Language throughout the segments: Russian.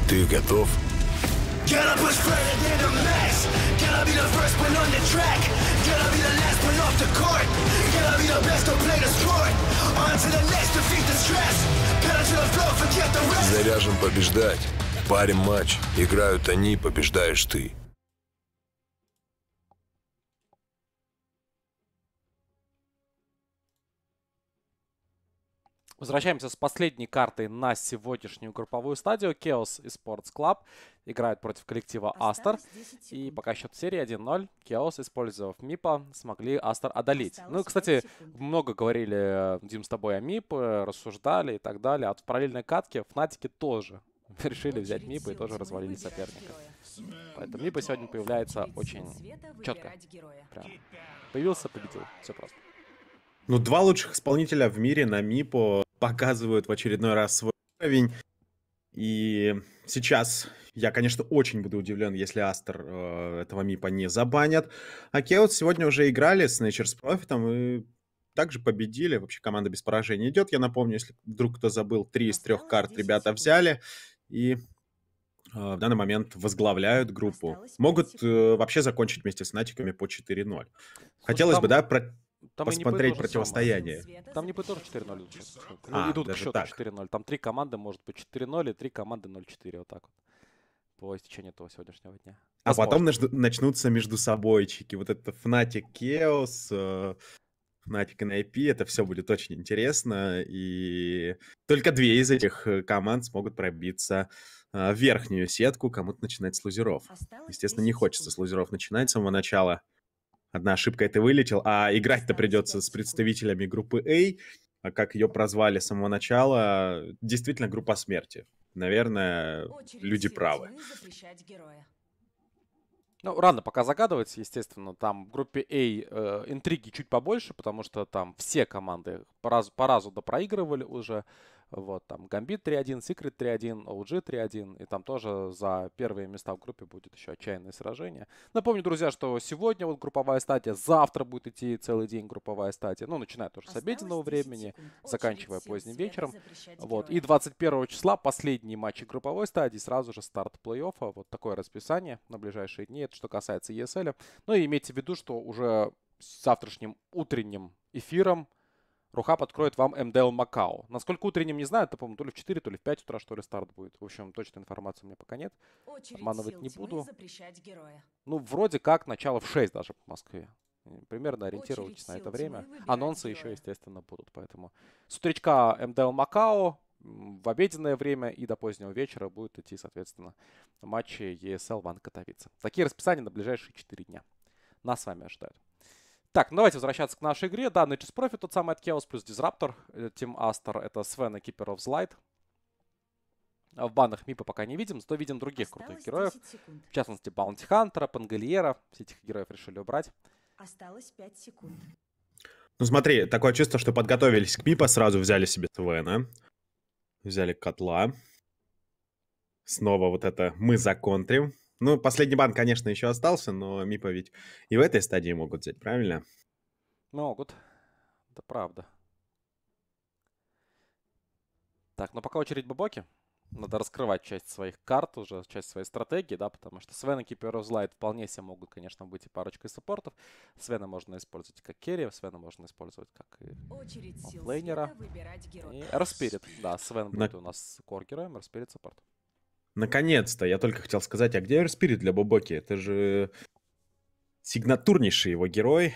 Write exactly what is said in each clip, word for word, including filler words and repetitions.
Ты готов? Заряжен побеждать. Парим матч. Играют они, побеждаешь ты. Возвращаемся с последней картой на сегодняшнюю групповую стадию. Chaos Esports Club играет против коллектива Астер. И пока счет серии один ноль. Chaos, использовав мипа, смогли Астер одолеть. Осталось ну и, кстати, много говорили, Дим, с тобой о мип, рассуждали и так далее. А в параллельной катке Фнатики тоже решили взять мипа и тоже развалили соперника. Поэтому мипа сегодня появляется очень четко. Прям появился, победил. Все просто. Ну, два лучших исполнителя в мире на мипо показывают в очередной раз свой уровень. И сейчас я, конечно, очень буду удивлен, если Астер э, этого мипа не забанят. А Chaos сегодня уже играли с Nature с профитом и также победили. Вообще команда без поражения идет. Я напомню, если вдруг кто забыл, три из трех карт ребята взяли. И э, в данный момент возглавляют группу. Могут э, вообще закончить вместе с Натиками по четыре ноль. Хотелось там... бы, да, про... Там посмотреть противостояние. Там не будет тоже четыре ноль. А, идут к даже счету так. четыре ноль. Там три команды, может быть, четыре ноль и три команды ноль четыре. Вот так вот. По истечению этого сегодняшнего дня. А потом начнутся между собойчики. Вот это Fnatic Chaos, Fnatic эн ай пи. Это все будет очень интересно. И только две из этих команд смогут пробиться в верхнюю сетку. Кому-то начинать с лузеров. Естественно, не хочется с лузеров начинать с самого начала. Одна ошибка, это вылетел, а играть-то придется с представителями группы А, как ее прозвали с самого начала, действительно группа смерти. Наверное, люди правы. Ну, рано пока загадывать, естественно. Там в группе А э, интриги чуть побольше, потому что там все команды по разу, по разу допроигрывали уже. Вот, там Гамбит три один, Secret три один, о джи три один. И там тоже за первые места в группе будет еще отчаянное сражение. Напомню, друзья, что сегодня вот групповая стадия, завтра будет идти целый день групповая стадия. Ну, начиная тоже с обеденного времени, секунд. заканчивая поздним вечером. Вот. И двадцать первого числа последние матчи групповой стадии, сразу же старт плей-оффа. Вот такое расписание на ближайшие дни. Это что касается и эс эл. Ну и имейте в виду, что уже с завтрашним утренним эфиром Рухаб откроет вам эм дэ эл Макао. Насколько утренним, не знаю, это, по-моему, то ли в четыре, то ли в пять утра, что ли, старт будет. В общем, точной информации у меня пока нет. Очередь обманывать не буду. Ну, вроде как начало в шесть даже по Москве. Примерно ориентируйтесь на это время. Анонсы героя. Еще, естественно, будут. Поэтому с утречка эм дэ эл Макао в обеденное время и до позднего вечера будут идти, соответственно, матчи и эс эл Ван Катовице. Такие расписания на ближайшие четыре дня. Нас с вами ожидают. Так, ну давайте возвращаться к нашей игре. Да, Nature's Profit тот самый от Chaos плюс Disruptor. Team Aster это Свен и Keeper of Light. В банах мипа пока не видим, зато видим других Осталось крутых героев. В частности, Bounty Hunter, Пангольера. Все этих героев решили убрать. Осталось пять секунд. Ну смотри, такое чувство, что подготовились к мипа, сразу взяли себе Свена. Взяли котла. Снова вот это мы законтрим. Ну, последний бан, конечно, еще остался, но мипа ведь и в этой стадии могут взять, правильно? Могут. Это правда. Так, ну пока очередь Бобоки. Надо раскрывать часть своих карт уже, часть своей стратегии, да, потому что Свен и Keeper of Light вполне себе могут, конечно, быть и парочкой саппортов. Свена можно использовать как керри, Свена можно использовать как и оффлейнера. И Эрспирит, да, Свен будет На... у нас кор-героем, Эрспирит саппорт. Наконец-то, я только хотел сказать, а где Эрспирит для Бобоки? Это же сигнатурнейший его герой.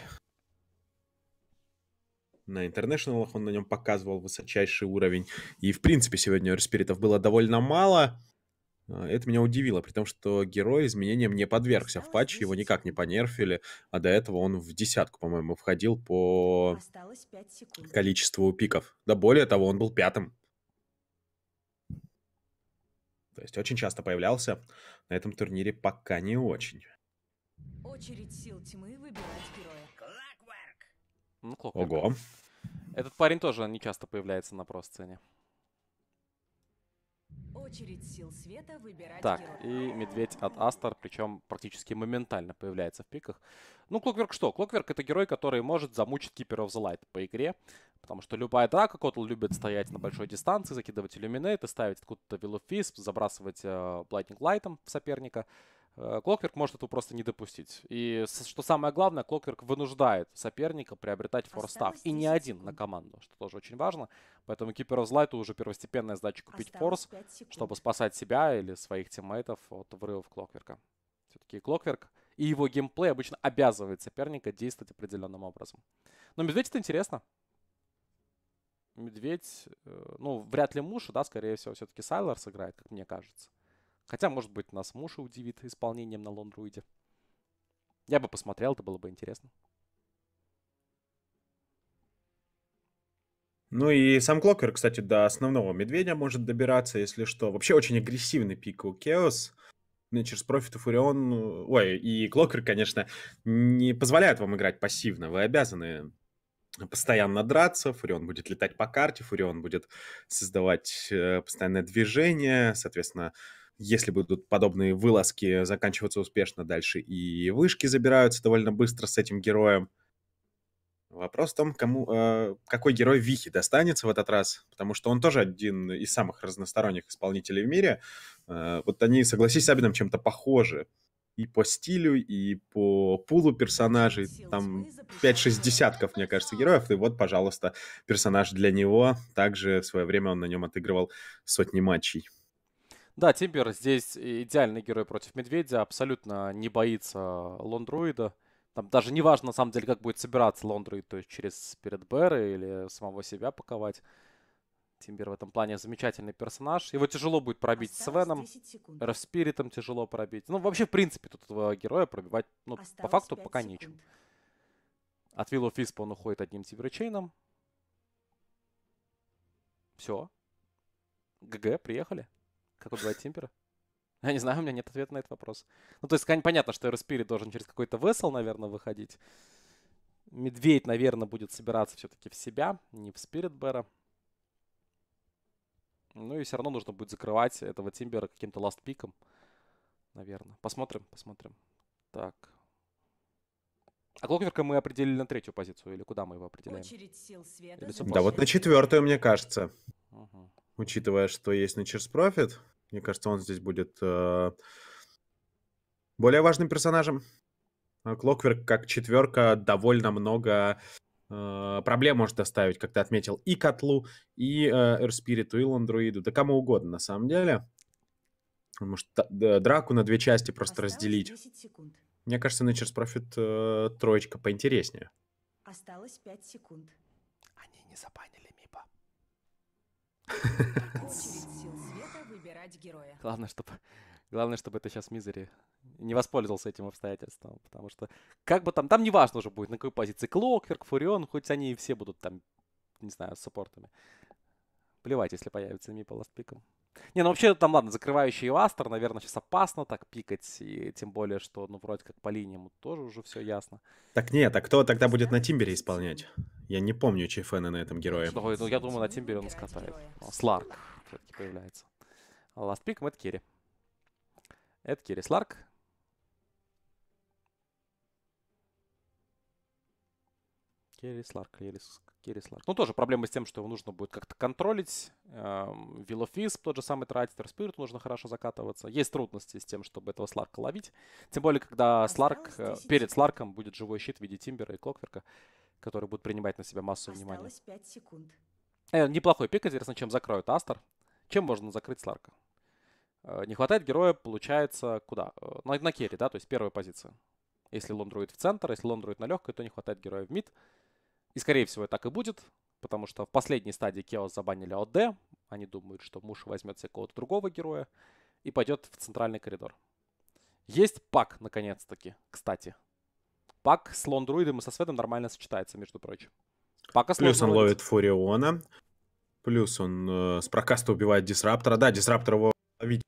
На интернешналах он на нем показывал высочайший уровень. И, в принципе, сегодня Эрспиритов было довольно мало. Это меня удивило, при том, что герой изменениям не подвергся в патче, его никак не понерфили, а до этого он в десятку, по-моему, входил по количеству пиков. Да более того, он был пятым. То есть очень часто появлялся. На этом турнире пока не очень. Очередь сил тьмы выбирать героя. Ну, Ого. Этот парень тоже не часто появляется на про-сцене. Очередь сил света выбирать Так, героя. и медведь от Астер, причем практически моментально появляется в пиках. Ну, Клокверк что? Клокверк это герой, который может замучить Keeper of the Light по игре. Потому что любая драка, Котл любит стоять на большой дистанции, закидывать иллюминейты, ставить откуда-то Will of Wisp, забрасывать э, Blinding Light'ом в соперника. Э, Клокверк может этого просто не допустить. И с- что самое главное, Клокверк вынуждает соперника приобретать форстав. Осталось И не десять один на секунд. команду, что тоже очень важно. Поэтому Keeper of the Light уже первостепенная задача купить Осталось форс, пять секунд. чтобы спасать себя или своих тиммейтов от врывов Клокверка. Все-таки Клокверк и его геймплей обычно обязывает соперника действовать определенным образом. Но медведь это интересно. Медведь, э, ну, вряд ли Муша, да, скорее всего, все-таки Сайлор сыграет, как мне кажется. Хотя, может быть, нас Муша удивит исполнением на лондруиде. Я бы посмотрел, это было бы интересно. Ну и сам Клокер, кстати, до основного медведя может добираться, если что. Вообще очень агрессивный пик у Chaos. Nature's Prophet и Фурион, э, ой, и Клокер, конечно, не позволяют вам играть пассивно. Вы обязаны постоянно драться, Фурион будет летать по карте, Фурион будет создавать э, постоянное движение, соответственно, если будут подобные вылазки заканчиваться успешно, дальше и вышки забираются довольно быстро с этим героем. Вопрос в том, кому, э, какой герой Вихи достанется в этот раз, потому что он тоже один из самых разносторонних исполнителей в мире. Э, вот они, согласись, с Абином чем-то похожи. И по стилю, и по пулу персонажей. Там пять-шесть десятков, мне кажется, героев. И вот, пожалуйста, персонаж для него. Также в свое время он на нем отыгрывал сотни матчей. Да, Тимбер здесь идеальный герой против медведя. Абсолютно не боится лондруида. Там даже не важно, на самом деле, как будет собираться лондруид, то есть через Спирит Бэра или самого себя паковать. Тимбер в этом плане замечательный персонаж. Его тяжело будет пробить с Осталось Веном. десять секунд. Распиритом тяжело пробить. Ну, вообще, в принципе, тут этого героя пробивать, ну, по Осталось факту, пять пока секунд. нечем. От Will of Wisp он уходит одним тиберчейном. Все. ГГ, приехали. Как убивать Тимбера? Я не знаю, у меня нет ответа на этот вопрос. Ну, то есть, конечно, понятно, что Распирит должен через какой-то весел, наверное, выходить. Медведь, наверное, будет собираться все-таки в себя, не в Спирит Бэра. Ну и все равно нужно будет закрывать этого Тимбера каким-то ласт-пиком, наверное. Посмотрим, посмотрим. Так. А Клокверка мы определили на третью позицию, или куда мы его определяем? Очередь сил света Или забирать Да вот на героя. четвертую, мне кажется. Угу. Учитывая, что есть Nature's Prophet, мне кажется, он здесь будет э, более важным персонажем. А Клокверк как четверка довольно много э, проблем может доставить, как ты отметил, и Котлу, и э, Эрспириту, и Ландруиду, да кому угодно на самом деле. Он может та- да, драку на две части просто Осталось разделить. десять секунд. Мне кажется, Nature's Prophet э, троечка поинтереснее. Осталось пять секунд. Они не забанили Мипа. Очередь сил света выбирать героя. Главное, чтобы, главное, чтобы это сейчас Мизери не воспользовался этим обстоятельством. Потому что как бы там, там не важно уже будет, на какой позиции. Клокверк, Фурион, хоть они и все будут там, не знаю, с саппортами. Плевать, если появится Мипа ластпиком. Не, ну вообще там, ладно, закрывающий Астер, наверное, сейчас опасно так пикать. И тем более, что, ну, вроде как по линиям тоже уже все ясно. Так нет, а кто тогда будет на Тимбере исполнять? Я не помню чейфена на этом герое. Ой, ну я думаю, на Тимбере он скатает. Ну, Сларк все-таки появляется. А ластпиком это Керри. Это Керри Сларк. Керри Сларк, Керри, С- Керри Сларк. Ну, тоже проблема с тем, что его нужно будет как-то контролить. Эм, Will of Wisp тот же самый тратить, Распирит нужно хорошо закатываться. Есть трудности с тем, чтобы этого Сларка ловить. Тем более, когда Сларк, Осталось э, десять перед секунд. Сларком будет живой щит в виде Тимбера и Клокверка, который будет принимать на себя массу внимания. Осталось пять секунд. Э, неплохой пик, интересно, чем закроют Астер. Чем можно закрыть Сларка? Э, не хватает героя, получается, куда? Э, на, на керри, да, то есть первая позиция. Если лондруид в центр, если лондруид на легкой, то не хватает героя в мид. И, скорее всего, так и будет, потому что в последней стадии Chaos забанили ОД. Они думают, что Муш возьмет себе какого-то другого героя и пойдет в центральный коридор. Есть пак, наконец-таки, кстати. Пак с лондруидом и со Сведом нормально сочетается, между прочим. Пака Плюс он сложно ловит Фуриона. Плюс он э, с прокаста убивает Дисраптора. Да, Дисраптор его ловить.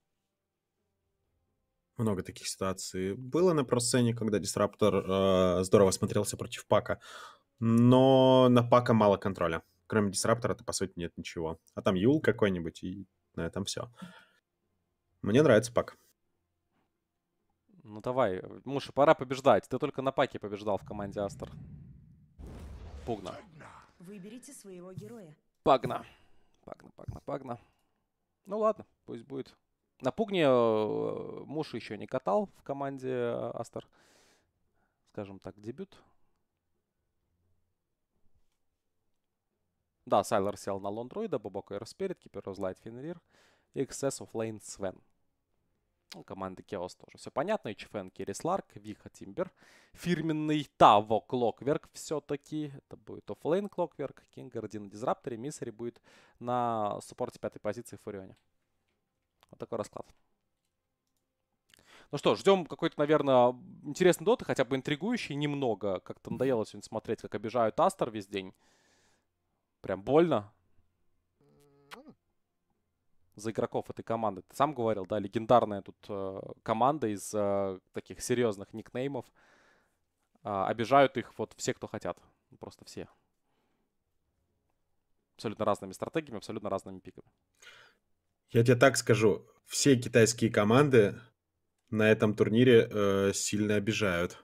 Много таких ситуаций было на просцене, когда Дисраптор э, здорово смотрелся против Пака. Но на Пака мало контроля. Кроме Дисраптора-то, по сути, нет ничего. А там Юл какой-нибудь, и на этом все. Мне нравится пак. Ну давай, Муша, пора побеждать. Ты только на паке побеждал в команде Астер. Пугна. Выберите своего героя. Пагна. Пагна, пагна, пагна. Ну ладно, пусть будет. На Пугне э, Муша еще не катал в команде э, Астер. Скажем так, дебют. Да, Сайлер сел на Лондроида, Бобок Эйр Спирит, Кипер Розлайт Фенрир и Excess of Lane Свен. Ну, команды Chaos тоже все понятно. эйч эф эн Керрис Ларк, Виха Тимбер. Фирменный Таво Клокверк все-таки. Это будет оффлейн Клокверк. Кингарди на Дизрапторе. Миссери будет на суппорте пятой позиции в Фурионе. Вот такой расклад. Ну что, ждем какой-то, наверное, интересный доты, хотя бы интригующий немного. Как-то надоело сегодня смотреть, как обижают Астер весь день. Прям больно. За игроков этой команды. Ты сам говорил, да, легендарная тут э, команда из э, таких серьезных никнеймов. Э, обижают их вот все, кто хотят. Просто все. Абсолютно разными стратегиями, абсолютно разными пиками. Я тебе так скажу. Все китайские команды на этом турнире э, сильно обижают.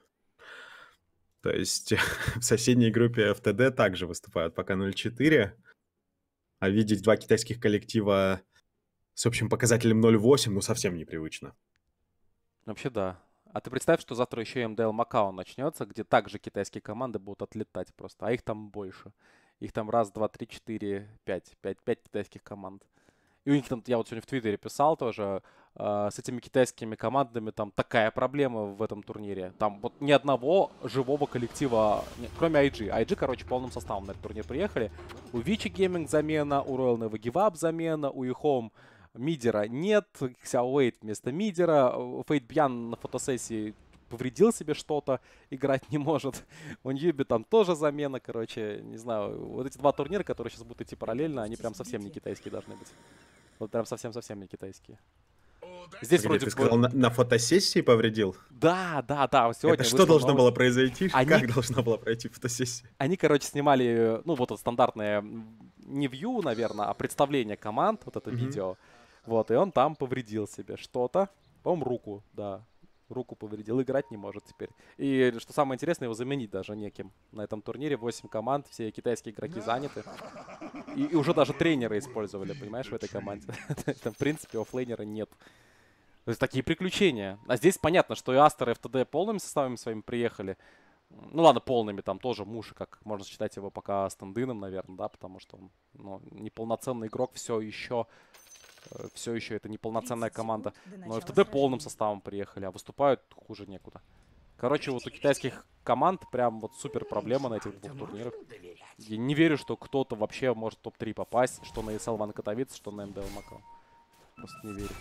То есть в соседней группе эф ти ди также выступают пока ноль четыре. А видеть два китайских коллектива с общим показателем ноль восемь, ну, совсем непривычно. Вообще, да. А ты представь, что завтра еще эм ди эл Макао начнется, где также китайские команды будут отлетать просто. А их там больше. Их там раз, два, три, четыре, пять. Пять, пять китайских команд. И у них там, я вот сегодня в Твиттере писал тоже, э, с этими китайскими командами там такая проблема в этом турнире. Там вот ни одного живого коллектива, не, кроме ай джи. ай джи, короче, полным составом на этот турнир приехали. У Вичи Гейминг замена, у Royal Never Give Up замена, у Ихом мидера нет, Xiaowei вместо мидера, Фейт Бьян на фотосессии повредил себе что-то, играть не может. У Ньюби там тоже замена, короче, не знаю. Вот эти два турнира, которые сейчас будут идти параллельно, они прям совсем не китайские должны быть. Вот прям совсем-совсем не китайские. Здесь Погоди, вроде ты бы... сказал, на, на фотосессии повредил? Да, да, да. Сегодня Это что должно новость. было произойти? Они... Как должна была пройти фотосессия? Они, короче, снимали, ну, вот это стандартное, не вью, наверное, а представление команд, вот это mm-hmm. видео. Вот, и он там повредил себе что-то. По-моему, руку, да. Руку повредил, играть не может теперь. И что самое интересное, его заменить даже неким. На этом турнире восемь команд, все китайские игроки заняты. И, и уже даже тренеры использовали, понимаешь, в этой команде. Там, в принципе, оффлейнера нет. То есть такие приключения. А здесь понятно, что и Астер, и эф ти ди полными составами своими приехали. Ну ладно, полными, там тоже Муша, как можно считать его пока стендином, наверное, да, потому что он ну, неполноценный игрок, все еще... Все еще это неполноценная команда. Но эф ти ди полным составом приехали, а выступают хуже некуда. Короче, вот у китайских команд прям вот супер проблема на этих двух турнирах. Я не верю, что кто-то вообще может в топ три попасть, что на и эс эл One Katowice, что на эм ди эл Макао. Просто не верю.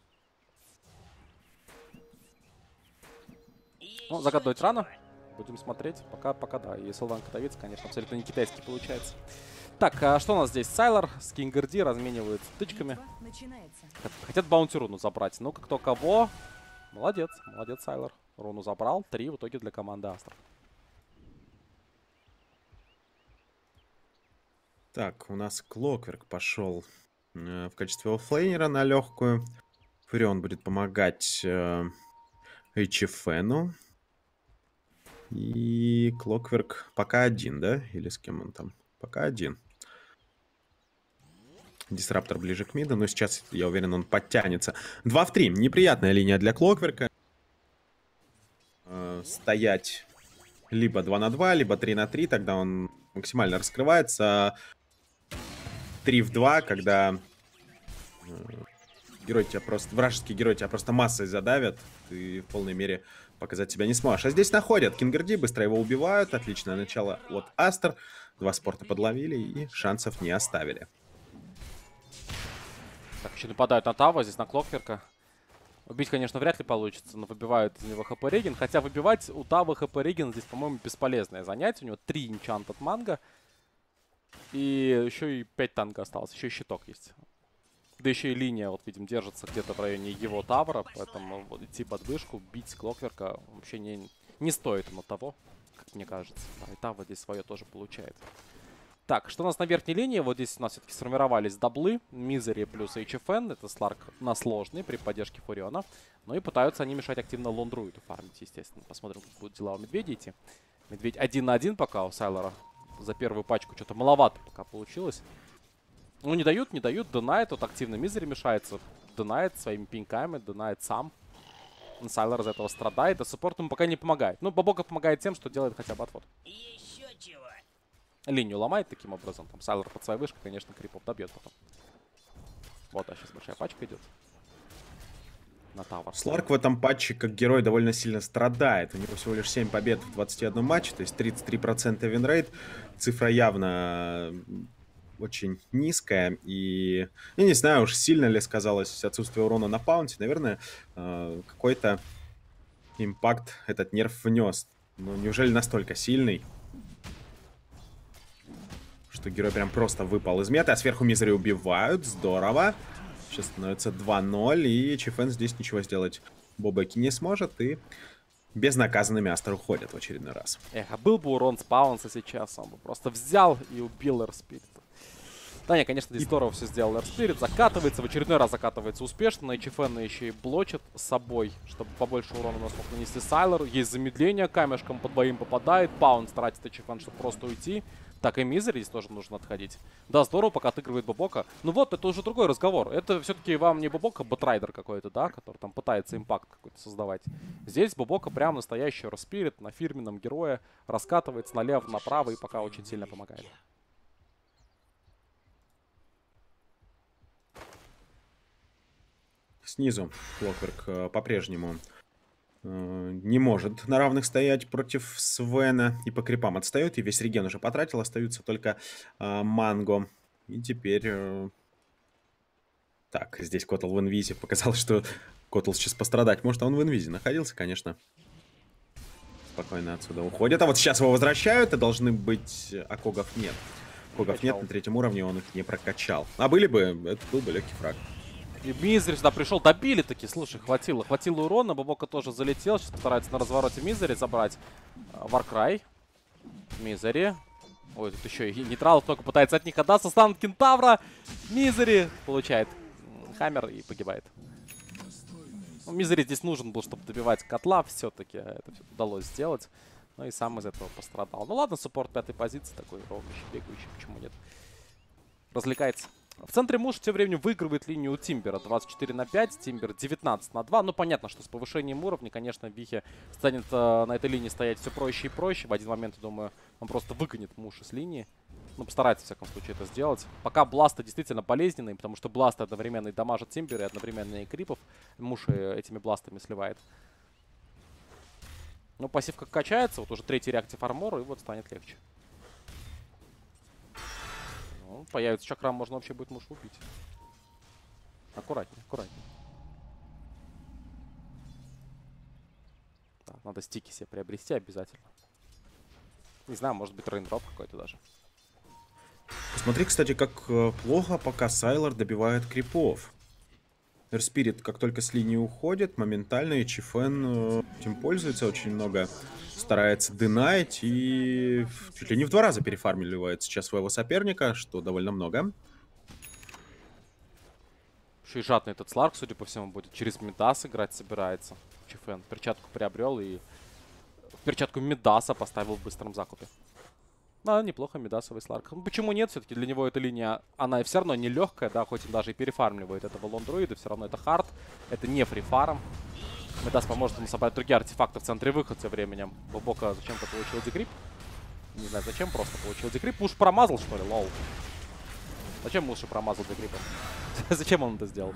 Ну, загадывать рано. Будем смотреть. Пока, пока да. и эс эл One Katowice, конечно, абсолютно не китайский получается. Так, а что у нас здесь? Сайлер с Кингарди размениваются тычками. Хотят баунти руну забрать. Ну-ка, кто кого. Молодец, молодец Сайлер. Руну забрал. Три в итоге для команды Астер. Так, у нас Клокверк пошел э, в качестве оффлейнера на легкую. Фурион будет помогать э, эйч эф эн. И Клокверк пока один, да? Или с кем он там? Пока один. Дисраптор ближе к миду, но сейчас, я уверен, он подтянется. два в три. Неприятная линия для Клокверка. Э, стоять либо два на два, либо три на три. Тогда он максимально раскрывается. три в два, когда э, герой тебя просто, вражеский герой тебя просто массой задавят. Ты в полной мере показать себя не сможешь. А здесь находят Кингарди, быстро его убивают. Отличное начало от Астер. Два спорта подловили и шансов не оставили. Так, еще нападают на Таво, здесь на Клокверка. Убить, конечно, вряд ли получится, но выбивают из него ХП Реген. Хотя выбивать у Таво ХП Реген здесь, по-моему, бесполезное занятие. У него три энчант от манга. И еще и пять танка осталось. Еще и щиток есть. Да еще и линия, вот видим, держится где-то в районе его тавра. Поэтому вот, идти под вышку, бить Клокверка вообще не, не стоит ему того, как мне кажется. Да, и Таво здесь свое тоже получает. Так, что у нас на верхней линии? Вот здесь у нас все-таки сформировались даблы. Мизери плюс эйч эф эн. Это Сларк на сложный при поддержке Фуриона. Ну и пытаются они мешать активно Лондруиду фармить, естественно. Посмотрим, как будут дела у Медведя идти. Медведь один на один пока у Сайлора. За первую пачку что-то маловато пока получилось. Ну, не дают, не дают. Донайт, вот активно Мизери мешается. Донайт своими пинками, Донайт сам. Сайлор из этого страдает, а саппорт ему пока не помогает. Ну, Бобока помогает тем, что делает хотя бы отвод. Еще чего? Линию ломает таким образом. Там Сайлор под своей вышкой, конечно, крипов добьет потом. Вот, а сейчас большая пачка идет. На тавер. Сларк в этом патче как герой довольно сильно страдает. У него всего лишь семь побед в двадцати одном матче, то есть тридцать три процента винрейт. Цифра явно очень низкая. И я не знаю уж, сильно ли сказалось отсутствие урона на паунте. Наверное, какой-то импакт этот нерв внес. Но неужели настолько сильный, что герой прям просто выпал из меты, а сверху Мизери убивают. Здорово. Сейчас становится два ноль, и эйч эф эн здесь ничего сделать Бобеки не сможет, и безнаказанными Астер уходят в очередной раз. Эх, а был бы урон с паунса сейчас, он бы просто взял и убил Эрспирит. Да, не, конечно, здесь здорово все сделал Эрспирит. Закатывается, в очередной раз закатывается успешно. На эйч эф эн еще и блочит с собой, чтобы побольше урона у нас мог нанести Сайлор. Есть замедление, камешком по двоим попадает. Паунс тратит эйч эф эн, чтобы просто уйти. Так, и Мизери здесь тоже нужно отходить. Да, здорово, пока отыгрывает Бобока. Ну вот, это уже другой разговор. Это все-таки вам не Бобока, Бэтрайдер какой-то, да, который там пытается импакт какой-то создавать. Здесь Бобока прям настоящий Распирит на фирменном герое. Раскатывается налево, направо и пока очень сильно помогает. Снизу Clockwork по-прежнему не может на равных стоять против Свена. И по крипам отстает. И весь реген уже потратил. Остаются только э, Манго. И теперь... Э... Так, здесь Котл в инвизе. Показалось, что Котл сейчас пострадать может. А он в инвизе находился, конечно. Спокойно отсюда уходит. А вот сейчас его возвращают. И должны быть... А Когов нет. Когов нет на третьем уровне. Он их не прокачал. А были бы, это был бы легкий фраг. И Мизери сюда пришел, добили таки, слушай, хватило. Хватило урона, Бобока тоже залетел. Сейчас постарается на развороте Мизери забрать. Варкрай. Мизери. Ой, тут еще и нейтрал только пытается от них отдаться. Станут Кентавра. Мизери получает хаммер и погибает. Ну, Мизери здесь нужен был, чтобы добивать котла. Все-таки это все удалось сделать. Ну и сам из этого пострадал. Ну ладно, суппорт пятой позиции, такой ровный, бегающий, почему нет. Развлекается. В центре Муш тем временем выигрывает линию у Тимбера двадцать четыре на пять, Тимбер девятнадцать на два. Ну, понятно, что с повышением уровня, конечно, Вихе станет э, на этой линии стоять все проще и проще. В один момент, я думаю, он просто выгонит Муша с линии. Ну, постарается, в всяком случае, это сделать. Пока бласты действительно болезненные, потому что бласты одновременно и дамажат Тимбера, и одновременно и крипов. Муш этими бластами сливает. Ну, пассивка качается, вот уже третий реактив армор, и вот станет легче. Появится чакрам, можно вообще будет Мушу убить. Аккуратнее, аккуратнее. Да, надо стики себе приобрести обязательно. Не знаю, может быть рейндроп какой-то даже. Посмотри, кстати, как плохо пока Сайлор добивает крипов. Эрспирит, как только с линии уходит, моментально эйч эф эн этим пользуется очень много. Старается динать и чуть ли не в два раза перефармливает сейчас своего соперника, что довольно много. Еще и жадный этот Сларк, судя по всему, будет через Мидас играть собирается. эйч эф эн перчатку приобрел и в перчатку Мидаса поставил в быстром закупе. Да, неплохо, Мидасовый Сларк. Ну, почему нет? Все-таки для него эта линия, она все равно не легкая, да, хоть он даже и перефармливает этого Лондруида, все равно это хард, это не фрифарм. Мидас поможет ему собрать другие артефакты в центре выхода тем временем. Бобока зачем-то получил декрип. Не знаю зачем, просто получил декрип. Муж промазал, что ли? Лол. Зачем Муж промазал декрипом? Зачем он это сделал?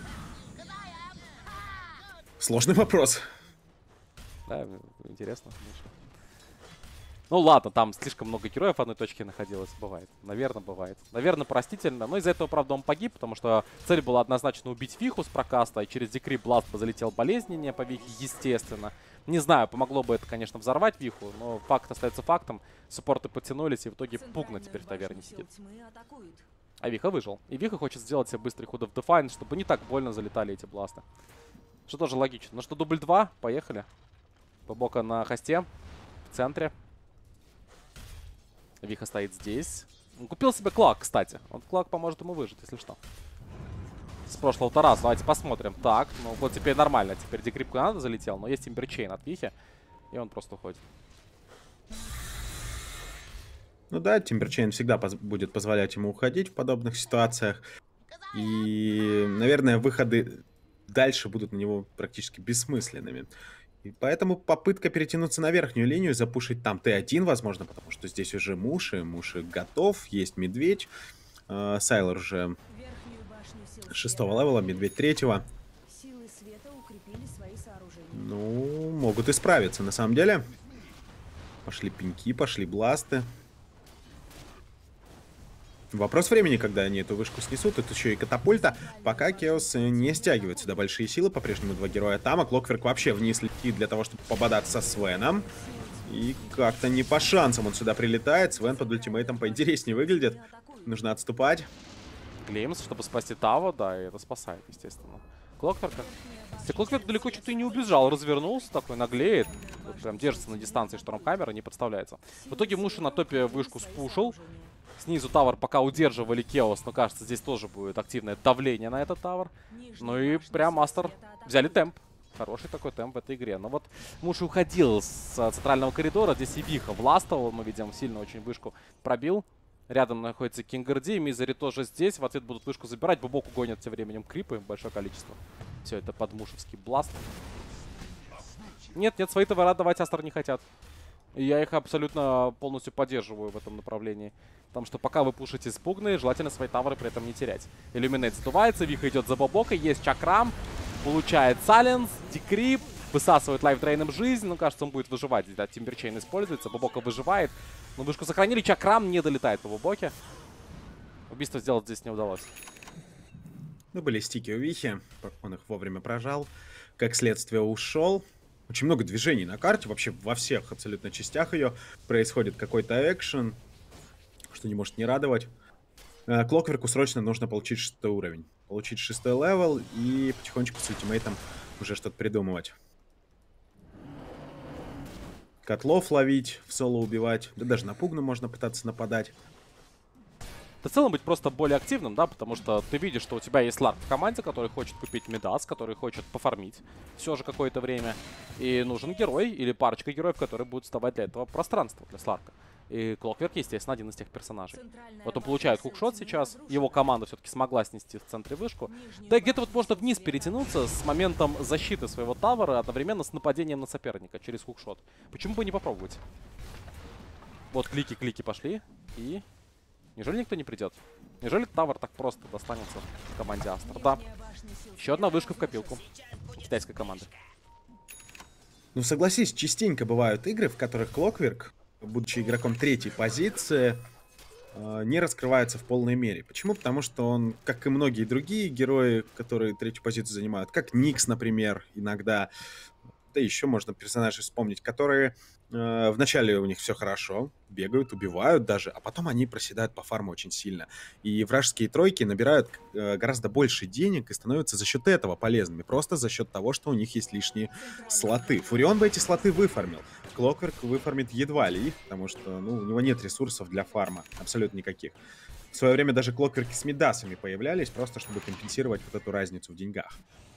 Сложный вопрос. Да, интересно. Ну ладно, там слишком много героев в одной точке находилось. Бывает. Наверное, бывает. Наверное, простительно. Но из-за этого, правда, он погиб, потому что цель была однозначно убить Виху с прокаста, и через декрип Бласт бы залетел болезненнее по Вихе, естественно. Не знаю, помогло бы это, конечно, взорвать Виху, но факт остается фактом. Суппорты подтянулись, и в итоге Пугна теперь в таверне сидит. А Виха выжил. И Виха хочет сделать себе быстрый ход в дефайн, чтобы не так больно залетали эти бласты. Что тоже логично. Ну что, дубль два, поехали. Бобока на хосте, в центре. Виха стоит здесь. Он купил себе Клак, кстати. Вот Клак поможет ему выжить, если что. С прошлого-то раза. Давайте посмотрим. Так, ну вот теперь нормально. Теперь декрип надо залетел, но есть Тимберчейн от Вихи. И он просто уходит. Ну да, Тимберчейн всегда поз будет позволять ему уходить в подобных ситуациях. И, наверное, выходы дальше будут на него практически бессмысленными. И поэтому попытка перетянуться на верхнюю линию, запушить там Т один, возможно, потому что здесь уже Муши. Муши готов, есть Медведь. Э, Сайлор уже шестого левела, Медведь третьего. Силы света укрепили свои сооружения. Ну, могут и справиться, на самом деле. Пошли пеньки, пошли бласты. Вопрос времени, когда они эту вышку снесут. Тут еще и катапульта. Пока Chaos не стягивает сюда большие силы. По-прежнему два героя там. А Клокверк вообще вниз летит для того, чтобы пободаться с Свеном. И как-то не по шансам он сюда прилетает. Свен под ультимейтом поинтереснее выглядит. Нужно отступать. Глеймс, чтобы спасти Таво, да, и это спасает, естественно. Клокверка. Если Клокверк далеко что-то и не убежал, развернулся, такой наглеет. Вот прям держится на дистанции Штормхаммера, не подставляется. В итоге Муши на топе вышку спушил. Снизу тавер пока удерживали Chaos, но кажется, здесь тоже будет активное давление на этот тавер. Ну и прям Астер взяли темп. Хороший такой темп в этой игре. Но вот Муши уходил с центрального коридора. Здесь и Виха властвовал, мы видим, сильно очень вышку пробил. Рядом находится Кингарди, Мизери тоже здесь. В ответ будут вышку забирать. Бубоку гонят тем временем крипы, большое количество. Все это под мушевский бласт. Нет, нет, свои товара давать Астер не хотят. И я их абсолютно полностью поддерживаю в этом направлении. Потому что пока вы пушите спугны, желательно свои тавры при этом не терять. Иллюминейт задувается, Виха идет за Бобокой, есть Чакрам. Получает Сайленс, Декрип, высасывает лайфдрейном жизнь. Ну, кажется, он будет выживать. Да, Тимберчейн используется, Бобока выживает. Но вышку сохранили, Чакрам не долетает по Бобоке. Убийство сделать здесь не удалось. Ну, были стики у Вихи, он их вовремя прожал. Как следствие, ушел. Очень много движений на карте, вообще во всех абсолютно частях ее происходит какой-то экшен, что не может не радовать. Клокверку срочно нужно получить шестой уровень. Получить шестой левел и потихонечку с ультимейтом уже что-то придумывать. Котлов ловить, в соло убивать. Да даже на пугну можно пытаться нападать. В целом быть просто более активным, да, потому что ты видишь, что у тебя есть Ларк в команде, который хочет купить Мидас, который хочет пофармить все же какое-то время. И нужен герой или парочка героев, которые будут вставать для этого пространства, для Сларка. И Клокверк, естественно, один из тех персонажей. Вот он получает хукшот сейчас, его команда все-таки смогла снести в центре вышку. Да где-то вот можно вниз перетянуться с моментом защиты своего тавера одновременно с нападением на соперника через хукшот. Почему бы не попробовать? Вот клики-клики пошли и... Неужели никто не придет? Неужели тавер так просто достанется команде Астер? Да. Еще одна вышка в копилку китайской команды. Ну, согласись, частенько бывают игры, в которых Клокверк, будучи игроком третьей позиции, не раскрывается в полной мере. Почему? Потому что он, как и многие другие герои, которые третью позицию занимают, как Никс, например, иногда, да еще можно персонажей вспомнить, которые э, вначале у них все хорошо, бегают, убивают даже, а потом они проседают по фарму очень сильно. И вражеские тройки набирают э, гораздо больше денег и становятся за счет этого полезными, просто за счет того, что у них есть лишние слоты. Фурион бы эти слоты выфармил. Клокверк выфармит едва ли их, потому что ну, у него нет ресурсов для фарма, абсолютно никаких. В свое время даже Клокверки с Мидасами появлялись, просто чтобы компенсировать вот эту разницу в деньгах.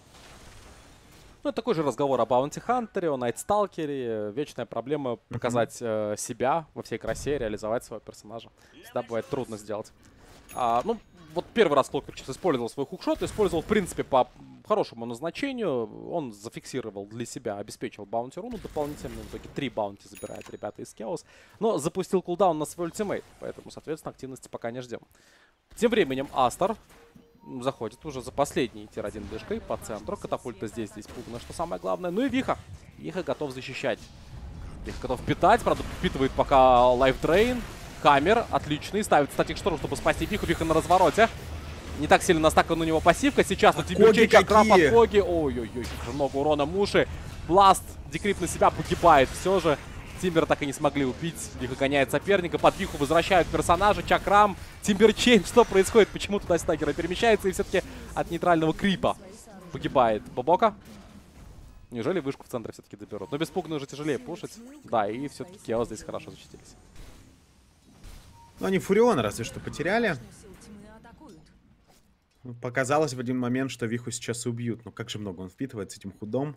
Ну, это такой же разговор о Баунти Хантере, о Найтсталкере. Вечная проблема показать э, себя во всей красе, реализовать своего персонажа. Всегда бывает трудно сделать. А, ну, вот первый раз Клокверк сейчас использовал свой хукшот, использовал, в принципе, по хорошему назначению. Он зафиксировал для себя, обеспечил баунти руну дополнительно. В итоге три баунти забирают ребята из Chaos. Но запустил кулдаун на свой ультимейт, поэтому, соответственно, активности пока не ждем. Тем временем Астер заходит уже за последней тир один дышкой по центру. Катапульта здесь, здесь пугна, что самое главное. Ну и Виха. Виха готов защищать. Виха готов питать, правда, впитывает пока лайфдрейн. Камер отличный. Ставит статик шторм, чтобы спасти Виху. Виха на развороте. Не так сильно настакана у него пассивка. Сейчас на Тимберчейн как раз от Коги. Ой-ой-ой, много урона Муши. Бласт, Декрип на себя погибает все же. Тимбера так и не смогли убить. Виха гоняет соперника. Под Виху возвращают персонажа. Чакрам. Тимберчейн. Что происходит? Почему туда стагера перемещается? И все-таки от нейтрального крипа погибает Бобока. Неужели вышку в центре все-таки доберут? Но без пугна уже тяжелее пушить. Да, и все-таки Chaos здесь хорошо защитились. Но они Фуриона разве что потеряли. Сил тьмы атакуют. Ну, показалось в один момент, что Виху сейчас убьют. Ну как же много он впитывает с этим худом.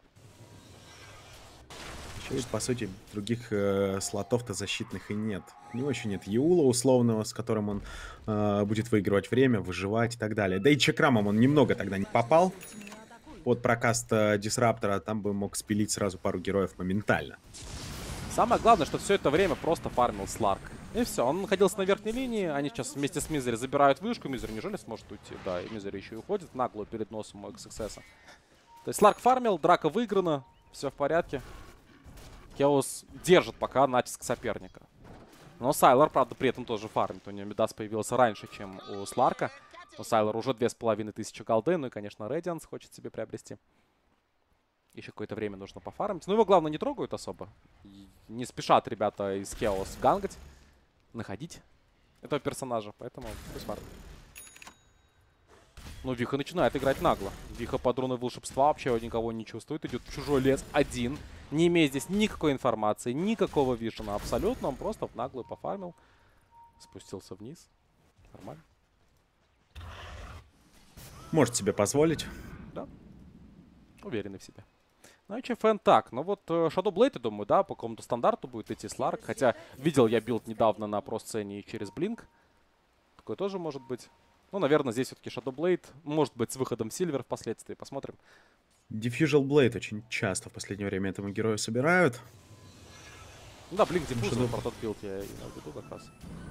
Еще ведь, по сути, других э, слотов-то защитных и нет. У него еще нет Еула условного, с которым он э, будет выигрывать время, выживать и так далее. Да и чакрамом он немного тогда не попал. Под прокаст э, Дисраптора там бы мог спилить сразу пару героев моментально. Самое главное, что все это время просто фармил Сларк. И все, он находился на верхней линии, они сейчас вместе с Мизери забирают вышку, Мизери неужели сможет уйти? Да, и Мизери еще и уходит нагло перед носом у икс икс эс. То есть Сларк фармил, драка выиграна, все в порядке. Chaos держит пока натиск соперника. Но Сайлор, правда, при этом тоже фармит. У него Мидас появился раньше, чем у Сларка. У Сайлора уже две с половиной тысячи голды. Ну и, конечно, Radiance хочет себе приобрести. Еще какое-то время нужно пофармить. Но его, главное, не трогают особо. И не спешат ребята из Chaos гангать, находить этого персонажа. Поэтому пусть фармит. Ну, Виха начинает играть нагло. Виха под руной волшебства вообще никого не чувствует. Идет в чужой лес один. Не имея здесь никакой информации, никакого вишена абсолютно. Он просто в наглую пофармил. Спустился вниз. Нормально. Может себе позволить. Да. Уверенный в себе. Ну, эйч эф эн так. Ну вот Shadow Blade, я думаю, да, по какому-то стандарту будет идти Сларк. Хотя видел я билд недавно на про-сцене через Блинк. Такое тоже может быть. Ну, наверное, здесь все-таки Shadow Blade. Может быть, с выходом Сильвер впоследствии. Посмотрим. Diffusal Blade очень часто в последнее время этому герою собирают. Ну да, Блинк Диффузор, Shadow... про тот билд я имел в виду как раз.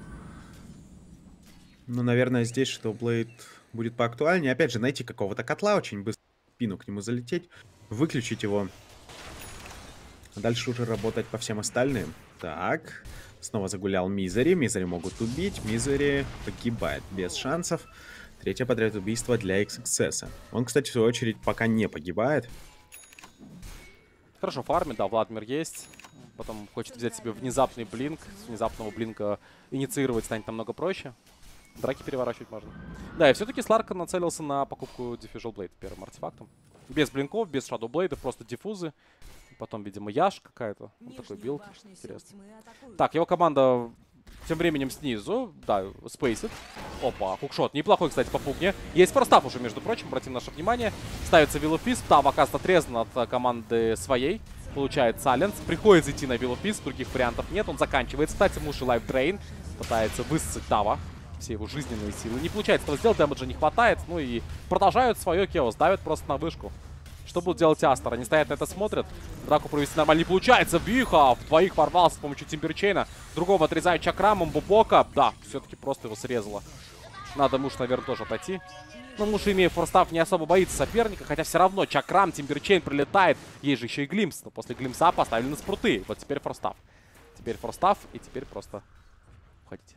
Ну, наверное, здесь Shadow Blade будет поактуальнее. Опять же, найти какого-то котла, очень быстро в спину к нему залететь, выключить его. А дальше уже работать по всем остальным. Так, снова загулял Мизери. Мизери могут убить. Мизери погибает без шансов. Третье подряд убийство для икс икс эс. Он, кстати, в свою очередь, пока не погибает. Хорошо, фармит, да, Владимир есть. Потом хочет взять себе внезапный блинк. С внезапного блинка инициировать станет намного проще. Драки переворачивать можно. Да, и все-таки Сларк нацелился на покупку Diffusal Blade первым артефактом. Без блинков, без Shadow Blade, просто диффузы. Потом, видимо, Яш какая-то. Вот такой билд. Интересно. Так, его команда тем временем снизу. Да, спейсит. Опа, хукшот. Неплохой, кстати, по пугне. Есть форстав уже, между прочим, обратим наше внимание. Ставится Виллофист. Там, оказывается, отрезан от команды своей. Получает Сайленс. Приходится идти на Виллофист. Других вариантов нет. Он заканчивается. Кстати, Муши Лайф Дрейн. Пытается высосать Тава. Все его жизненные силы. Не получается этого сделать. Дэмэджа не хватает. Ну и продолжают свое Chaos. Давят просто на вышку. Что будут делать Астер? Они стоят на это, смотрят. Драку провести нормально не получается. Виха в двоих ворвался с помощью Тимберчейна. Другого отрезают чакрамом. Бубока. Да, все-таки просто его срезало. Надо Муш, наверное, тоже отойти. Но Муш, имея форстав, не особо боится соперника. Хотя все равно чакрам, Тимберчейн прилетает. Есть же еще и Глимс. Но после Глимса поставили на спруты. Вот теперь форстав. Теперь форстав. И теперь просто уходите.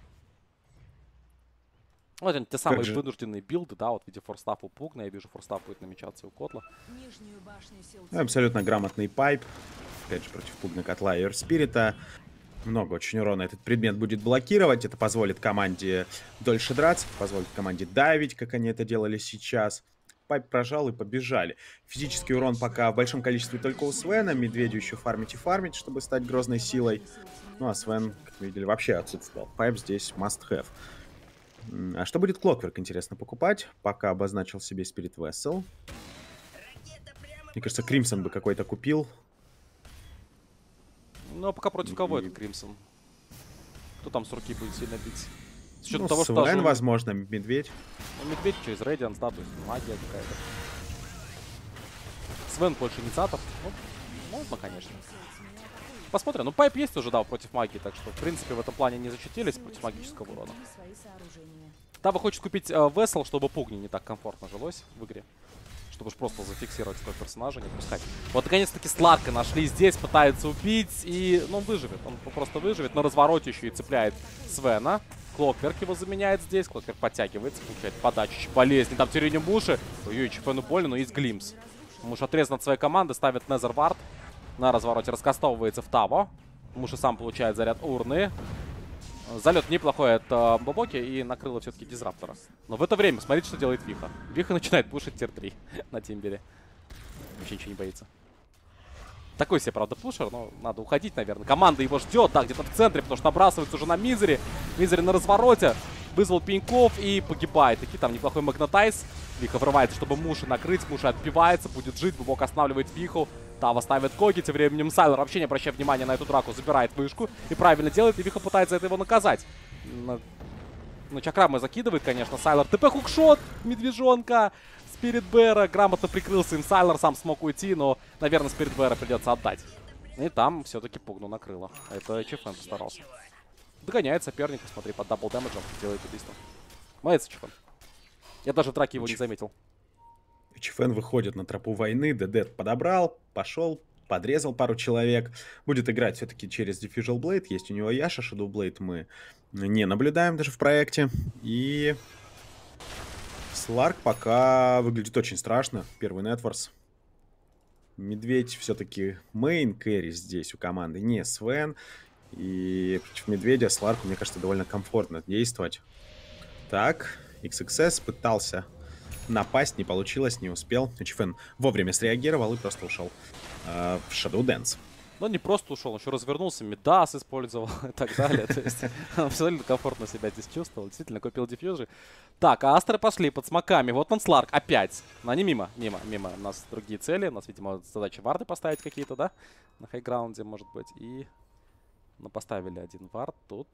Вот они, те самые же... вынужденные билды, да, вот в виде форстаф у Пугна. Я вижу, форстаф будет намечаться и у Котла. Абсолютно грамотный пайп. Опять же, против Пугна, Котла и Эрспирита. Много очень урона этот предмет будет блокировать. Это позволит команде дольше драться, позволит команде давить, как они это делали сейчас. Пайп прожал и побежали. Физический урон пока в большом количестве только у Свена. Медведю еще фармить и фармить, чтобы стать грозной силой. Ну а Свен, как вы видели, вообще отсутствовал. Пайп здесь must have. А что будет Clockwork, интересно, покупать? Пока обозначил себе Spirit Vessel. Мне кажется, Кримсон бы какой-то купил. Ну, а пока против кого и... это Кримсон? Кто там с руки будет сильно бить? С учетом ну, того, Свен, что... возможно, Медведь. Ну, Медведь через Radiance, да, то есть магия какая-то. Свен больше инициатор. Ну, можно, конечно. Посмотрим. Ну, пайп есть уже, да, против магии, так что, в принципе, в этом плане не защитились против магического урона. Тава хочет купить э, Vessel, чтобы Пугни не так комфортно жилось в игре. Чтобы уж просто зафиксировать своего персонажа, не пускать. Вот, наконец-таки, Сларка нашли здесь, пытается убить, и, ну, он выживет. Он просто выживет. На развороте еще и цепляет Свена. Клокверк его заменяет здесь. Клокверк подтягивается, получает подачу. Очень болезненно. Там тюрень Муши. Ой-ой, ЧПну больно, но есть Глимс. Муш отрезан от своей команды, ставит Незервард. На развороте раскастовывается в Таво. Муши сам получает заряд урны. Залет неплохой от э, Бобоки и накрыло все-таки Дизраптора. Но в это время смотрите, что делает Виха. Виха начинает пушить тир три на Тимбере. Вообще ничего не боится. Такой себе, правда, пушер, но надо уходить, наверное. Команда его ждет, да, где-то в центре, потому что набрасывается уже на Мизери. Мизери на развороте. Вызвал пеньков и погибает. Таки там неплохой магнатайз. Виха врывается, чтобы Муши накрыть. Муши отбивается, будет жить. Бубок останавливает Виху. Тава ставит Коги. Тем временем Сайлер, вообще не обращая внимания на эту драку, забирает вышку. И правильно делает. И Виха пытается это его наказать. Ну, Чакрамы закидывает, конечно. Сайлер ТП хукшот. Медвежонка. Спирит Бэра. Грамотно прикрылся им. Сайлер сам смог уйти, но, наверное, Спирит Бэра придется отдать. И там все-таки Пугну накрыло. Это ЧФН постарался. Догоняет соперника, смотри, под дабл дэмэджем. Делает убийство. Молодец, ЧФН. Я даже в драке его не заметил. ЧФН выходит на тропу войны. ДД подобрал, пошел, подрезал пару человек. Будет играть все-таки через Diffusal Blade. Есть у него Яша, Shadow Blade мы не наблюдаем даже в проекте. И Сларк пока выглядит очень страшно. Первый Нетворс. Медведь все-таки мейн кэрри здесь у команды, не Свен. И против Медведя Сларку, мне кажется, довольно комфортно действовать. Так, икс икс эс пытался напасть, не получилось, не успел. ЧФН вовремя среагировал и просто ушел э, в Shadow Dance. Но не просто ушел, он еще развернулся, Мидас использовал и так далее. То есть он абсолютно комфортно себя здесь чувствовал. Действительно, купил диффьюжи. Так, а Астры пошли под смоками. Вот он, Сларк, опять. Но они мимо, мимо, мимо. У нас другие цели. У нас, видимо, задача варды поставить какие-то, да? На хайграунде, может быть. И... Ну, поставили один вард тут.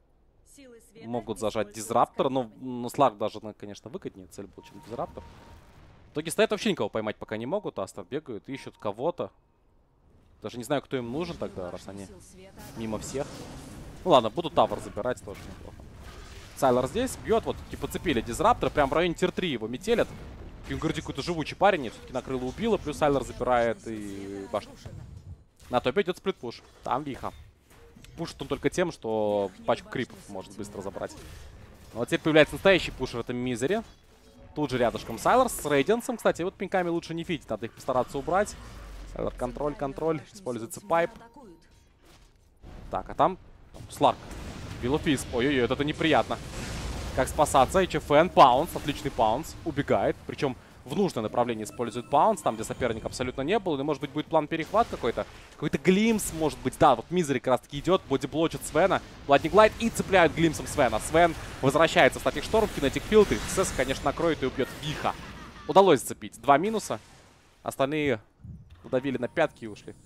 Могут зажать дизраптор. Но, но Сларк даже, конечно, выгоднее цель был, чем дизраптор. В итоге стоят вообще никого поймать пока не могут. Астр бегают, ищут кого-то. Даже не знаю, кто им нужен тогда, раз они мимо всех. Ну ладно, будут тавер забирать, тоже неплохо. Сайлер здесь бьет, вот типа цепили дизраптор, прям в районе тир три его метелят. Кингарди какой-то живучий парень, все-таки накрыло, убило, плюс Сайлер забирает и башню. На топе идет сплитпуш, там Виха. Пушит он только тем, что пачку крипов может быстро забрать. Но вот теперь появляется настоящий пушер, это Мизери. Тут же рядышком Сайлер с Рейденсом, кстати, вот пинками лучше не фитить, надо их постараться убрать. Контроль, контроль. Используется пайп. Так, а там Сларк. Виллофиз. Ой-ой-ой, это неприятно. Как спасаться? эйч эф эн, паунс. Отличный паунс. Убегает. Причем в нужное направление использует паунс. Там, где соперника абсолютно не было. Или, может быть, будет план перехват какой-то. Какой-то глимс, может быть. Да, вот Мизери как раз-таки идет. Бодиблочит Свена. Бладник Глайд и цепляют глимсом Свена. Свен возвращается в статик шторм. Кинетик филд. И СС, конечно, накроет и убьет Виха. Удалось зацепить. Два минуса. Остальные... Удавили на пятки и ушли.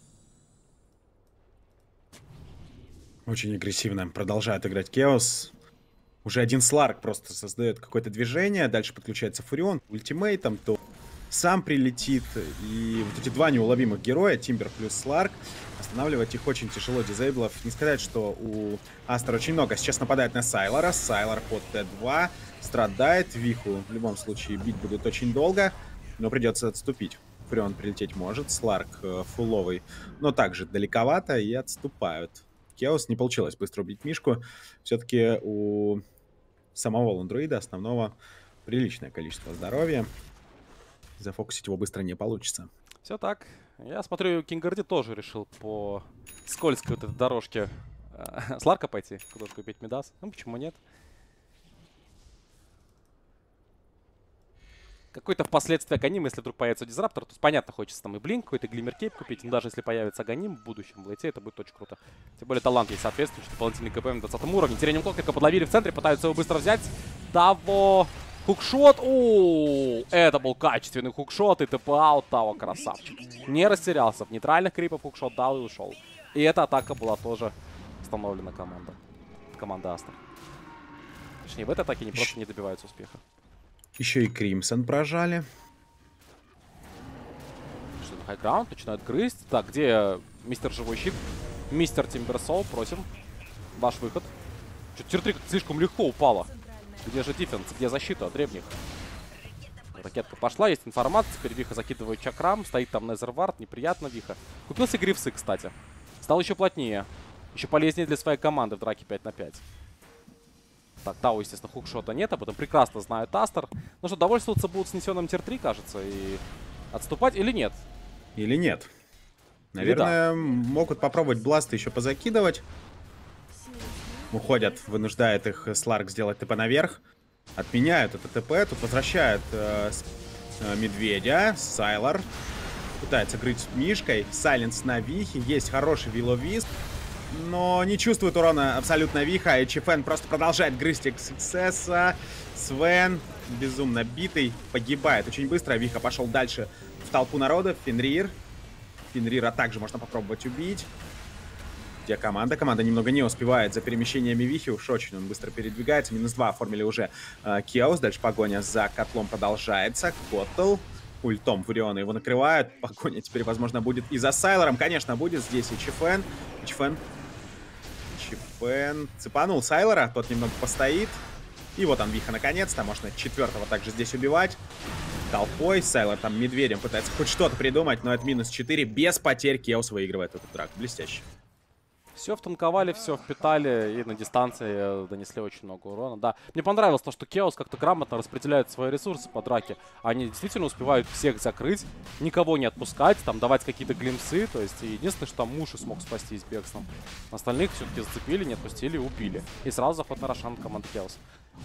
Очень агрессивно продолжает играть Chaos. Уже один Сларк просто создает какое-то движение. Дальше подключается Фурион ультимейтом. То сам прилетит. И вот эти два неуловимых героя, Тимбер плюс Сларк, останавливать их очень тяжело. Дизейблов. Не сказать, что у Астра очень много. Сейчас нападает на Сайлора. Сайлор под Т два. Страдает. Виху в любом случае бить будут очень долго. Но придется отступить. Фурион прилететь может, Сларк э, фуловый, но также далековато и отступают. Chaos не получилось быстро убить Мишку. Все-таки у самого Лундруида основного приличное количество здоровья. Зафокусить его быстро не получится. Все так. Я смотрю, Кингарди тоже решил по скользкой вот этой дорожке э, Сларка пойти, куда-то купить Мидас. Ну почему нет? Какой-то впоследствии Аганим, если вдруг появится дизраптор, то понятно, хочется там и блинк, какой-то глиммеркейп купить. Но даже если появится Аганим в будущем в лейте, это будет очень круто. Тем более талант есть соответствующий, дополнительный КП на двадцатом уровне. Терением Клоклика подловили в центре, пытаются его быстро взять. Таво хукшот. О, это был качественный хукшот и ТП-аут Таво, красавчик. Не растерялся, в нейтральных крипов хукшот дал и ушел. И эта атака была тоже остановлена команда. Команда Астр. Точнее, в этой атаке они просто не добиваются успеха. Еще и Кримсон прожали. Что, на хайграунд начинают грызть. Так, где мистер Живой Щит? Мистер Тимберсол, просим. Ваш выход. Что-то тир три слишком легко упало. Где же дефенс? Где защита от древних? Ракетка пошла, есть информация. Теперь Виха закидывает чакрам. Стоит там Незервард. Неприятно Виха. Купился Грифсы, кстати. Стал еще плотнее. Еще полезнее для своей команды в драке пять на пять. Так, Тау, естественно, хукшота нет, об этом прекрасно знают Астер. Ну что, довольствоваться будут снесенным тир три, кажется, и отступать или нет? Или нет. Наверное, или да. Могут попробовать бласты еще позакидывать. Уходят, вынуждает их Сларк сделать ТП наверх. Отменяют это ТП, тут возвращают э, э, Медведя, Сайлор. Пытается крыть Мишкой. Сайленс на Вихе, есть хороший Вилловиз. Но не чувствует урона абсолютно Виха. И ЧФН просто продолжает грызть икс икс эс. Свен, безумно битый, погибает очень быстро. Виха пошел дальше в толпу народа. Фенрир. Фенрира также можно попробовать убить. Где команда? Команда немного не успевает за перемещениями Вихи. Уж очень он быстро передвигается. Минус два оформили уже э, Кеос. Дальше погоня за котлом продолжается. Котл. Ультом Фуриона его накрывают. Погоня теперь, возможно, будет и за Сайлором. Конечно, будет здесь и ЧФН. ЧФН. ЧФН цепанул Сайлора. Тот немного постоит. И вот он, Виха, наконец-то. Можно четвертого также здесь убивать. Толпой. Сайлор там медведем пытается хоть что-то придумать. Но это минус четыре. Без потерь Кеос выигрывает этот драк. Блестяще. Все втанковали, все впитали, и на дистанции донесли очень много урона. Да, мне понравилось то, что Кеос как-то грамотно распределяет свои ресурсы по драке. Они действительно успевают всех закрыть, никого не отпускать, там давать какие-то глимсы. То есть единственное, что там Муши смог спастись бегством. Остальных все-таки зацепили, не отпустили, убили. И сразу заход на Рошан команды Кеос.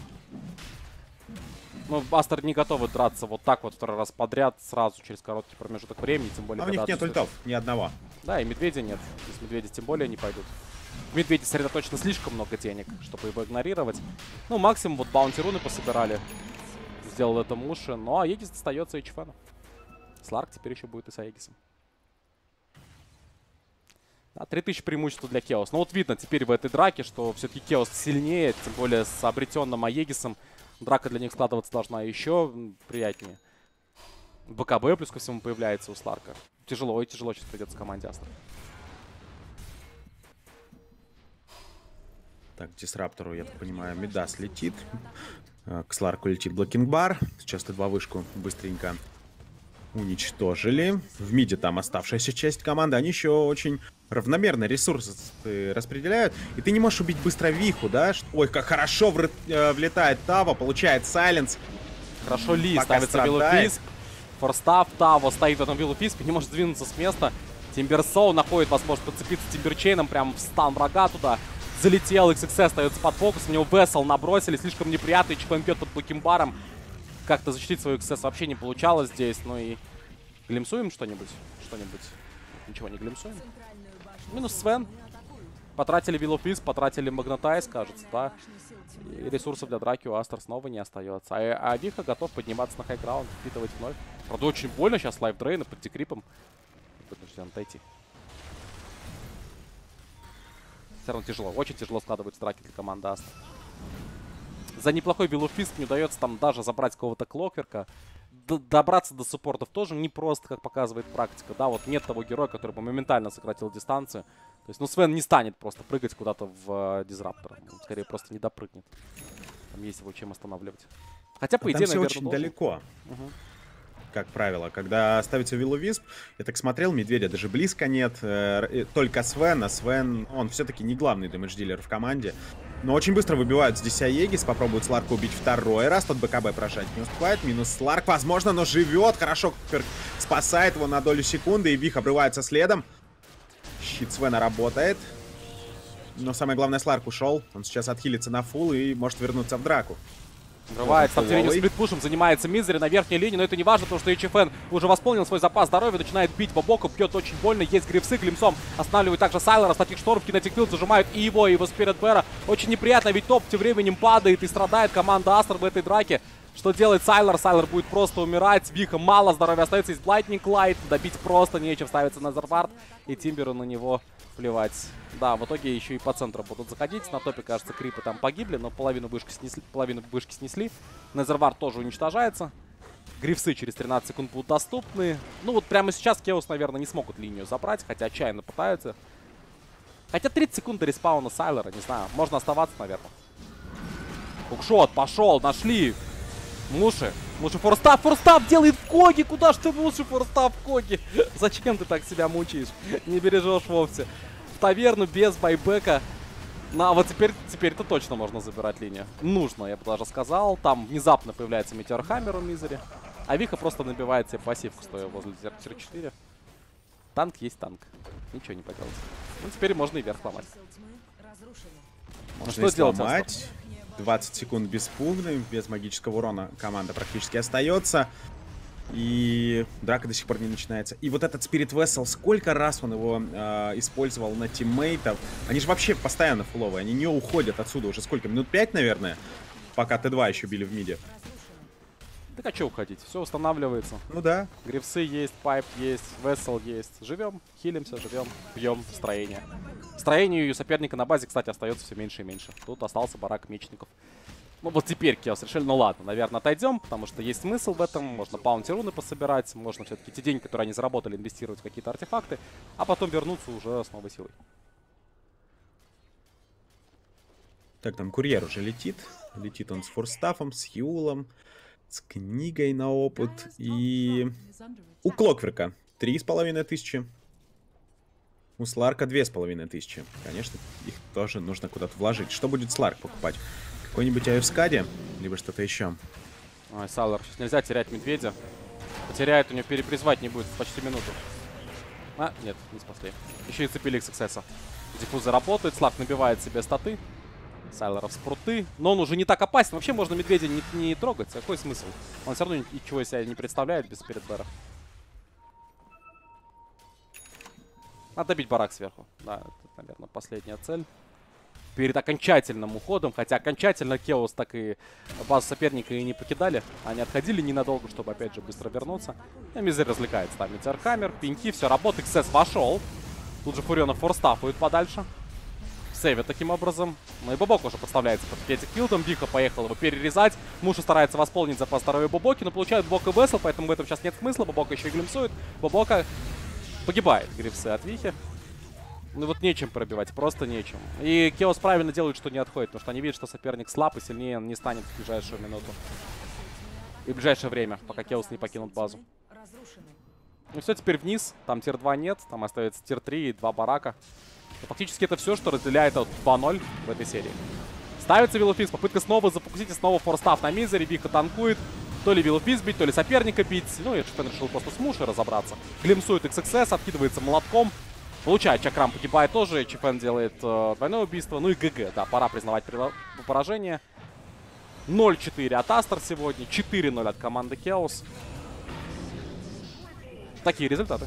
Ну, Астер не готовы драться вот так вот второй раз подряд, сразу через короткий промежуток времени, тем более... А у них нет ультов, ни одного. Да, и Медведя нет. Без Медведя тем более не пойдут. В Медведе сосредоточено слишком много денег, чтобы его игнорировать. Ну, максимум вот баунти руны пособирали. Сделал это Муши. Ну, а Егис остается эйч эф. Сларк теперь еще будет и с Аегисом. Да, три тысячи преимущества для Кеос. Ну, вот видно теперь в этой драке, что все-таки Кеос сильнее, тем более с обретенным Аегисом. Драка для них складываться должна еще приятнее. БКБ плюс ко всему появляется у Сларка. Тяжело, ой, тяжело сейчас придется команде Астер. Так, Дисраптору, я так понимаю, Мидас летит. К Сларку летит Блокинг-бар. Сейчас Т два вышку быстренько уничтожили. В миде там оставшаяся часть команды. Они еще очень равномерно ресурсы распределяют. И ты не можешь убить быстро Виху, да? Ой, как хорошо в... влетает Тава, получает сайленс. Хорошо Ли ставится Виллоуфисп. Форстав, Таво стоит в этом Виллоуфиспе, не может сдвинуться с места. Тимберсоу находит возможность подцепиться Тимберчейном прям в стан врага туда. Залетел, икс икс эс остается под фокус, у него Вессел набросили, слишком неприятный, ЧПН бьет под Блокинг-баром. Как-то защитить свой икс эс вообще не получалось здесь, ну и... Глимсуем что-нибудь? Что-нибудь? Ничего не глимсуем. Минус Свен. Потратили Виллоуфисп, потратили Магнатайз, кажется, да. И ресурсов для драки у Астер снова не остается. А, а Виха готов подниматься на хайграунд, впитывать вновь. Правда, очень больно сейчас лайфдрейна под декрипом. Вынужден отойти. Все равно тяжело, очень тяжело складываются драки для команды Астер. За неплохой Виллоуфисп не удается там даже забрать какого-то Клокверка. Добраться до суппортов тоже непросто, как показывает практика. Да, вот нет того героя, который бы моментально сократил дистанцию. То есть, ну, Свен не станет просто прыгать куда-то в э, Дизраптор. Он скорее просто не допрыгнет. Там есть его чем останавливать. Хотя, по а идее, там наверное, очень должен. далеко. Угу. Как правило, когда ставится Виллоуфисп, я так смотрел, Медведя даже близко нет. Э, только Свен, а Свен, он все-таки не главный дэмэдж-дилер в команде. Но очень быстро выбивают здесь Аегис, попробуют Сларка убить второй раз. Тот БКБ прожать не успевает. Минус Сларк, возможно, но живет. Хорошо, Куперк спасает его на долю секунды, и Вих обрывается следом. Щит Свена работает. Но самое главное, Сларк ушел. Он сейчас отхилится на фулл и может вернуться в драку. Врывается, там тем сплитпушем занимается Мизери на верхней линии, но это не важно, потому что эйч эф эн уже восполнил свой запас здоровья, начинает бить по боку, бьет очень больно, есть грифсы, Глимсом останавливает также Сайлора, статик шторм, кинетик филд зажимают и его, и его Спирит Бэра. Очень неприятно, ведь топ тем временем падает и страдает команда Астер в этой драке. Что делает Сайлор? Сайлор будет просто умирать, Виха мало здоровья остается, есть Блайтнинг Лайт, добить просто нечем, ставится на Зервард, и Тимберу на него плевать. Да, в итоге еще и по центру будут заходить. На топе, кажется, крипы там погибли, но половину вышки снесли. Половину вышки снесли. Незервард тоже уничтожается. Грифсы через тринадцать секунд будут доступны. Ну вот прямо сейчас Кеос, наверное, не смогут линию забрать, хотя отчаянно пытаются. Хотя тридцать секунд до респауна Сайлора, не знаю. Можно оставаться, наверное. Хукшот пошел, нашли. Муши. Муши форстав, форстав делает в Коги. Куда ж ты, Муши, форстав в Коги? Зачем ты так себя мучаешь? Не бережешь вовсе. В таверну без байбека. Ну, а вот теперь, теперь-то точно можно забирать линию. Нужно, я бы даже сказал. Там внезапно появляется Метеор Хаммер у Мизери. А Виха просто набивает себе пассивку, стоя возле Тир четыре. Танк есть танк. Ничего не поделать. Ну, теперь можно и вверх ломать. Можно что сделать? Сломать. двадцать секунд без пугны, без магического урона команда практически остается. И драка до сих пор не начинается. И вот этот Spirit Vessel, сколько раз он его э, использовал на тиммейтов. Они же вообще постоянно фуловые. Они не уходят отсюда уже сколько? Минут пять, наверное? Пока Т два еще били в миде. Так а что уходить? Все устанавливается. Ну да. Грифсы есть, пайп есть, вессел есть. Живем, хилимся, живем, бьем строение. Строению у соперника на базе, кстати, остается все меньше и меньше. Тут остался барак мечников. Ну вот теперь Chaos решили, ну ладно, наверное, отойдем, потому что есть смысл в этом. Можно баунти-руны пособирать, можно все-таки те деньги, которые они заработали, инвестировать в какие-то артефакты, а потом вернуться уже с новой силой. Так, там курьер уже летит. Летит он с форстафом, с Юлом, с книгой на опыт. И у Клокверка три с половиной тысячи. У Сларка две с половиной тысячи. Конечно, их тоже нужно куда-то вложить. Что будет Сларк покупать? Какой-нибудь Айвскади, либо что-то еще. Ой, Салар, сейчас нельзя терять медведя. Потеряет, у него перепризвать не будет почти минуту. А, нет, не спасли. Еще и цепили икс икс эс. Диффузы работают, Сларк набивает себе статы. Сайлоров спруты. Но он уже не так опасен. Вообще можно медведя не, не трогать. Какой смысл? Он все равно ничего из себя не представляет без спиритбэра. Надо бить барак сверху. Да, это, наверное, последняя цель. Перед окончательным уходом, хотя окончательно Chaos так и базу соперника и не покидали. Они отходили ненадолго, чтобы опять же быстро вернуться. И Мизер развлекается. Там Метеорхаммер, пеньки, все работает. икс эс вошел. Тут же Фурионов форстафует подальше. Сейвит таким образом. Ну и Бобок уже подставляется под Кетик Филдом. Биха поехал его перерезать. Муша старается восполнить запас здоровья Бобоки, но получает Бобок и Вессел, поэтому в этом сейчас нет смысла. Бобок еще и глимсует. Бобока погибает. Грифсы от Вихи. Ну вот нечем пробивать, просто нечем. И Chaos правильно делают, что не отходит, потому что они видят, что соперник слаб и сильнее он не станет в ближайшую минуту. И в ближайшее время, пока Chaos не покинут базу. Ну все, теперь вниз. Там тир два нет, там остается тир три и два барака. Но фактически это все, что разделяет от два ноль в этой серии. Ставится Виллоуфис, попытка снова запустить и снова форстав на Мизере. Биха танкует. То ли Виллоуфис бить, то ли соперника бить. Ну и Шифен решил просто с Мушей разобраться. Глимсует икс икс эс, откидывается молотком. Получает Чакрам, погибает тоже. Чифен делает э, двойное убийство. Ну и ГГ, да, пора признавать поражение. ноль четыре от Астер сегодня. четыре ноль от команды Chaos. Такие результаты.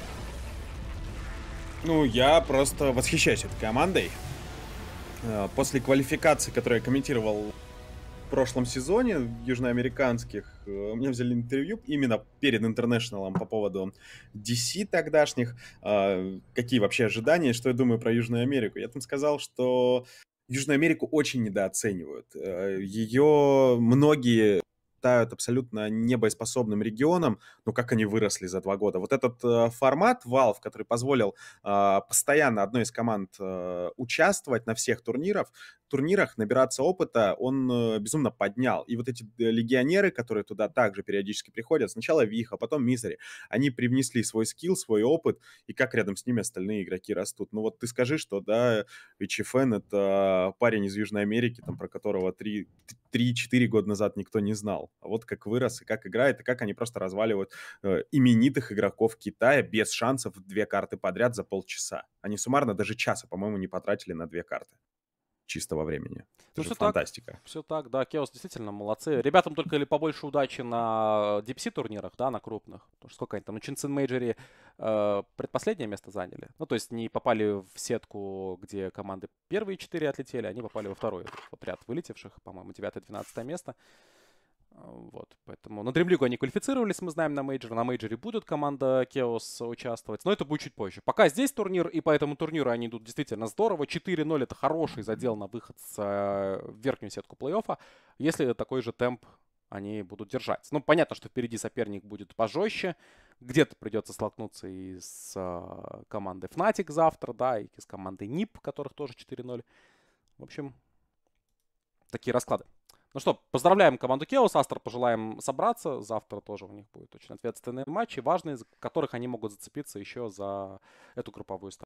Ну, я просто восхищаюсь этой командой. После квалификации, которую я комментировал в прошлом сезоне южноамериканских, мне взяли интервью именно перед Интернешналом по поводу ди си тогдашних. Какие вообще ожидания, что я думаю про Южную Америку. Я там сказал, что Южную Америку очень недооценивают. Ее многие считают абсолютно небоеспособным регионом, но как они выросли за два года. Вот этот э, формат Valve, который позволил э, постоянно одной из команд э, участвовать на всех турнирах, турнирах, набираться опыта, он э, безумно поднял. И вот эти легионеры, которые туда также периодически приходят, сначала Виха, потом Мизери, они привнесли свой скилл, свой опыт, и как рядом с ними остальные игроки растут. Ну вот ты скажи, что, да, Чифен — это парень из Южной Америки, там, про которого три-четыре года назад никто не знал. А вот как вырос и как играет, и как они просто разваливают э, именитых игроков Китая без шансов две карты подряд за полчаса. Они суммарно даже часа, по-моему, не потратили на две карты чистого времени. Это ну, же все фантастика. Так, все так, да, Chaos действительно молодцы. Ребятам только ли побольше удачи на ди пи си турнирах, да, на крупных. Потому что сколько они там, на Чинцин Мейджоре э, предпоследнее место заняли. Ну, то есть не попали в сетку, где команды первые четыре отлетели, они попали во второй вот ряд вылетевших, по-моему, девятое-двенадцатое место. Вот, поэтому на Дримлигу они квалифицировались, мы знаем, на мейджор. На мейджоре будет команда Chaos участвовать, но это будет чуть позже. Пока здесь турнир, и по этому турниру они идут действительно здорово. четыре ноль это хороший задел на выход с, э, в верхнюю сетку плей-оффа, если такой же темп они будут держать. Ну, понятно, что впереди соперник будет пожестче. Где-то придется столкнуться и с э, командой Fnatic завтра, да, и с командой нип, которых тоже четыре ноль. В общем, такие расклады. Ну что, поздравляем команду Chaos, Астер пожелаем собраться. Завтра тоже у них будет очень ответственные матчи, важные, в которых они могут зацепиться еще за эту групповую стадию.